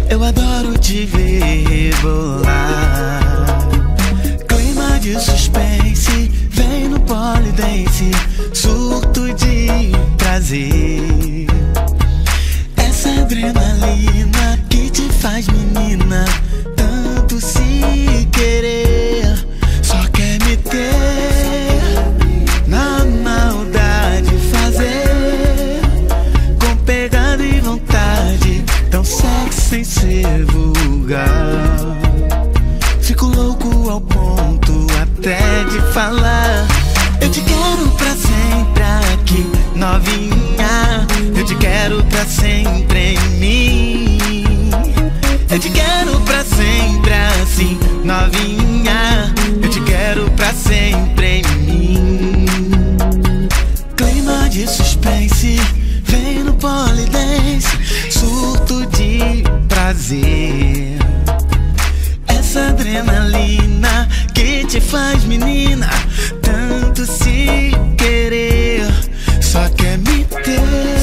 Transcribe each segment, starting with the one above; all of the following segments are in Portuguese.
Eu adoro te ver rebolar. Clima de suspense, vem no polidense, surto de prazer. Essa adrenalina que te faz menina, tanto se querer, só quer me ter na maldade, fazer com pegada e vontade, tão sexy sem ser vulgar. Fico louco ao ponto até de falar. Eu te quero pra sempre aqui, novinha. Eu te quero pra sempre em mim. Eu te quero pra sempre assim, novinha. Eu te quero pra sempre em mim. Clima de suspense, vem no polidense, surto de prazer. Essa adrenalina que te faz menina, tanto se querer, só quer me ter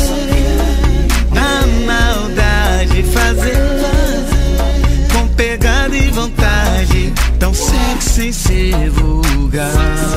na maldade, fazer com pegada e vontade, tão sexy sem ser vulgar.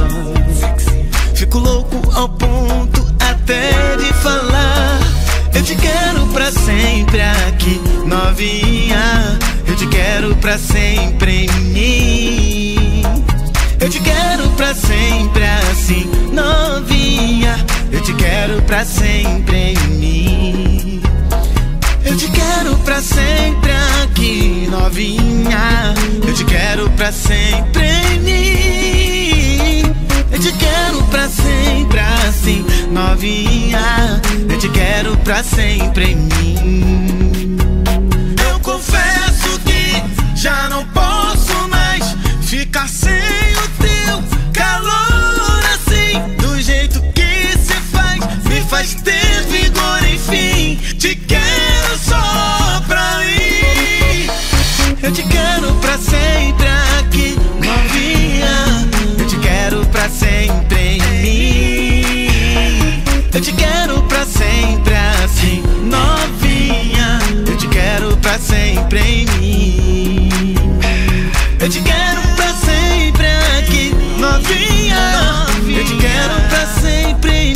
Fico louco ao ponto até de falar. Eu te quero pra sempre aqui, novinha. Eu te quero pra sempre em mim. Eu te quero pra sempre assim, novinha. Eu te quero pra sempre em mim. Eu te quero pra sempre aqui, novinha. Eu te quero pra sempre em mim. Eu te quero pra sempre assim, novinha. Eu te quero pra sempre em mim. Eu confesso que já não posso mais ficar sem o teu calor assim, do jeito que se faz, me faz ter vigor, enfim. Te quero só pra mim. Eu te quero pra sempre aqui, novinha. Eu te quero pra sempre em mim. Eu te quero pra sempre assim, novinha. Eu te quero pra sempre em mim. Eu te quero pra sempre aqui, novinha. Eu te quero pra sempre em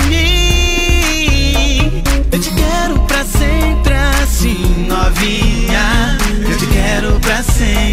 mim. Eu te quero pra sempre assim, novinha. Eu te quero pra sempre.